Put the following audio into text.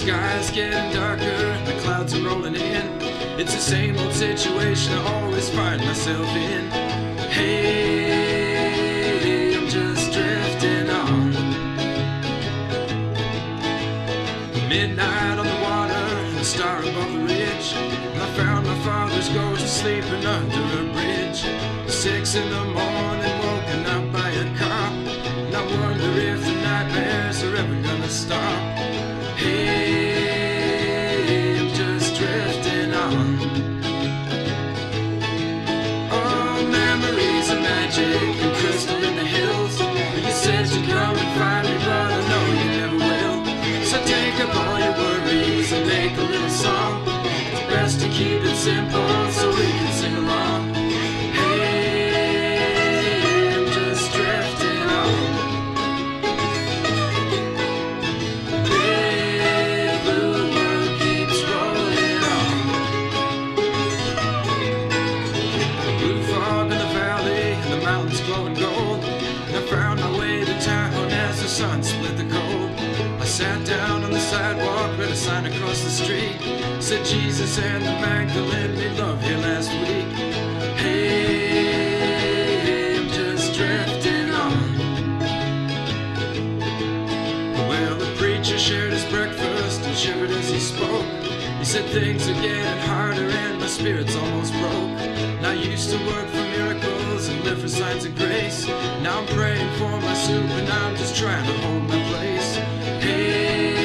sky's getting darker and the clouds are rolling in. It's the same old situation I always find myself in. Hey, I'm just drifting on. Midnight on the water and the star above the ridge. I found my father's ghost sleeping under a bridge. 6 in the morning, woken up by a cop, and I wonder if the nightmares are ever gonna stop. Hey, I'm just drifting on. Oh, memories of magic and crystal in the hills. You said you'd come and find me, but I know you never will. So take up all your worries and make a little song. It's best to keep it simple so we can sing along. Hey, I'm just drifting on. Big blue world keeps rolling on. Blue fog in the valley and the mountains glowing gold. And I found my way to town as the sun split the cold. I sat down on the sidewalk, read a sign across the street. Said Jesus and the Magdalene made love here last week. Hey, I'm just drifting on. Well, the preacher shared his breakfast and shivered as he spoke. He said things are getting harder and my spirit's almost broke. And I used to work for miracles and live for signs of grace. Now I'm praying for my soup and I'm just trying to hold my place. Hey,